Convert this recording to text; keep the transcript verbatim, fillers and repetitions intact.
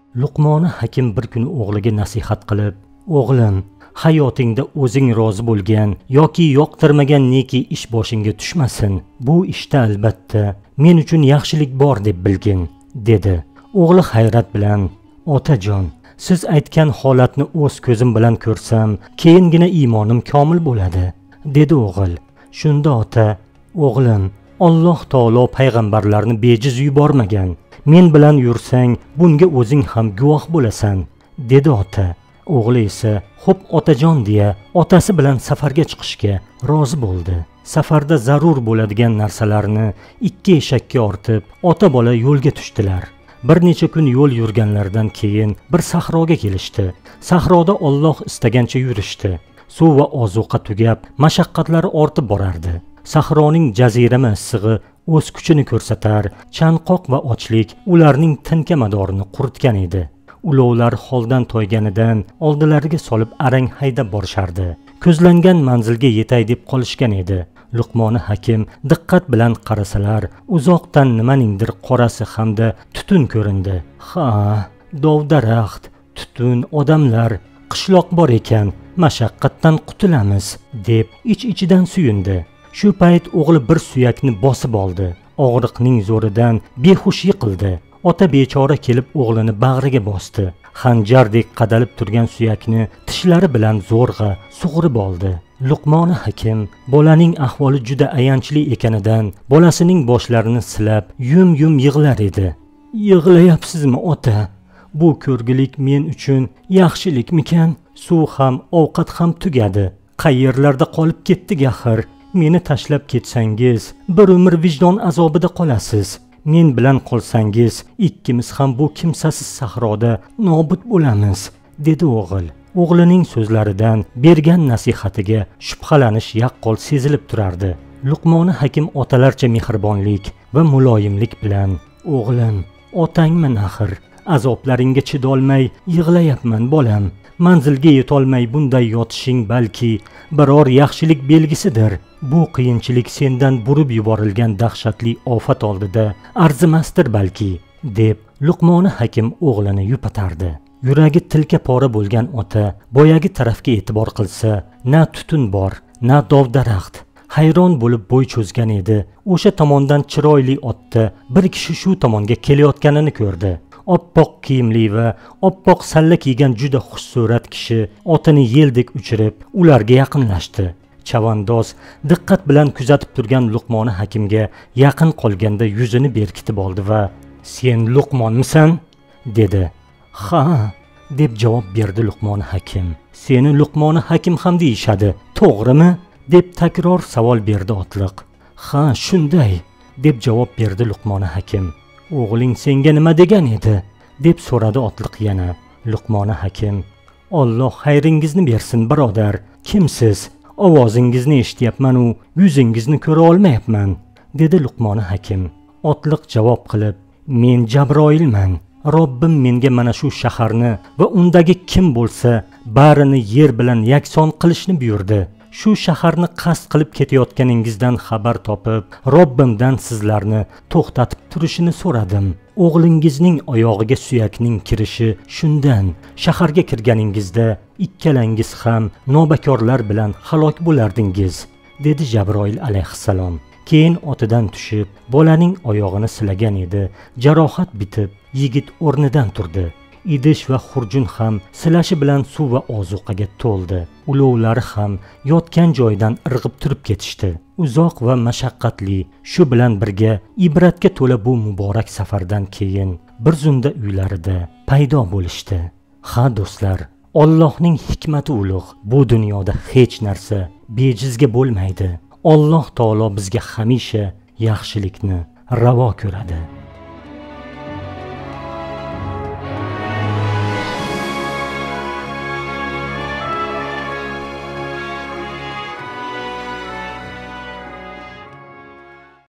Luqmoni Hakim bir kuni o'g'liga nasihat qilib, "O'g'lim, hayotingda o'zing rozi bo'lgan yoki yoqtirmagan neki ish boshingga tushmasin. Bu ishda albatta men uchun yaxshilik bor deb bilgin", dedi. O'g'li hayrat bilan, "Otajon, siz aytgan holatni o'z ko'zim bilan ko'rsam, keyingina iymonim komil bo'ladi", dedi o'g'il. Shunda ota, "O'g'lim, Alloh taolo payg'ambarlarni bejiz yubormagan. Men bilan yursang, bunga o'zing ham guvoh bo'lasan", dedi ota. O'g'li esa "Xo'p otajon" deya otasi bilan safarga chiqishga rozi bo'ldi. Safarda zarur bo'ladigan narsalarni ikki eshakka ortib, ota bola yo'lga tushdilar. Bir necha kun yo'l yurganlaridan keyin bir sahroga kelishdi. Sahroda Alloh istagancha yurishdi. Suv va ozuqa tugab, mashaqqatlari ortib borardi. Sahroning jazirama issig'i o'z kuchini ko'rsatar, chanqoq va ochlik ularning tinka madorini quritgan edi. Ulovlar holdan toyganidan oldilariga solib arang haydab borishardi. Ko'zlangan manzilga yetay deb qolishgan edi. Luqmoni Hakim diqqat bilan qarasalar, uzoqdan nimaningdir qorasi hamda tutun ko'rindi. "Ha, dov-daraxt, tutun, odamlar, qishloq bor ekan, mashaqqatdan qutulamiz", deb ich-ichidan suyundi. Shu payt o'g'li bir suyakni bosib oldi. Og'riqning zo'ridan behush yiqildi. Ota bechora kelib o'g'lini bag'riga bosdi. Xanjardek qadalib turgan suyakni tishlari bilan zo'rg'a sug'urib oldi. Luqmoni Hakim bolaning ahvoli juda ayanchli ekanidan bolasining boshlarini silab yum-yum yig'lar edi. "Yig'layapsizmi ota? Bu ko'rgilik men uchun yaxshilikmikan? Suv ham, ovqat ham tugadi. Qayerlarda qolib ketdik axir? Meni tashlab ketsangiz, bir umr vijdon azobida qolasiz. Men bilan qolsangiz, ikkimiz ham bu kimsasiz sahroda nobud bo'lamiz", dedi o'g'il. O'g'lining so'zlaridan, bergan nasihatiga shubhalanish yaqqol sezilib turardi. Luqmoni Hakim otalarcha mehribonlik va muloyimlik bilan, "O'g'lim, otangman axir. Azoblaringga chidolmay yig'layapman bolam. Manzilga yetolmay bunday yotishing balki biror yaxshilik belgisidir. Bu qiyinchilik sendan burib yuborilgan dahshatli ofat oldida arzimasdir balki", deb Luqmoni Hakim o'g'lini yupatardi. Yuragi tilka pora bo'lgan ota boyagi tarafga e'tibor qilsa, na tutun bor, na dov-daraxt. Hayron bo'lib bo'y cho'zgan edi. O'sha tomondan chiroyli otda bir kishi shu tomonga kelayotganini ko'rdi. Oppoq kiyimli va oppoq salla kiygan juda xushsurat kishi otini yeldek uchirib ularga yaqinlashdi. Chavandoz diqqat bilan kuzatib turgan Luqmoni Hakimga yaqin qolganda yuzini berkitib oldi va "Sen Luqmonmisan?" dedi. "Ha", deb javob berdi Luqmoni Hakim. "Seni Luqmoni Hakim ham deyishadi, to'g'rimi?" deb takror savol berdi otliq. "Ha, shunday", deb javob berdi Luqmoni Hakim. "O'g'ling senga nima degan edi?" deb so'radi otliq yana. Luqmoni Hakim: "Alloh xayringizni bersin birodar. Kimsiz? Ovozingizni eshityapman u yuzingizni ko'ra olmayapman", dedi Luqmoni Hakim. Otliq javob qilib: "Men Jabroilman. Robbim menga mana shu shaharni va undagi kim bo'lsa barini yer bilan yakson qilishni buyurdi. Shu shaharni qasd qilib ketayotganingizdan xabar topib, Robbimdan sizlarni to'xtatib turishini so'radim. O'g'lingizning oyog'iga suyakning kirishi shundan. Shaharga kirganingizda ikkalangiz ham nobakorlar bilan halok bo'lardingiz", dedi Jabroil alayhissalom. Keyin otidan tushib, bolaning oyog'ini silagan edi. Jarohat bitib, yigit o'rnidan turdi. Idish va xurjun ham silashi bilan suv va ozuqaga to'ldi. Ulovlari ham yotgan joydan irg'ib turib ketishdi. Uzoq va mashaqqatli, shu bilan birga ibratga to'la bu muborak safardan keyin bir zumda uylarida paydo bo'lishdi. Ha do'stlar, Allohning hikmati ulug'. Bu dunyoda hech narsa bejizga bo'lmaydi. Alloh taolo bizga hamisha yaxshilikni ravo ko'radi.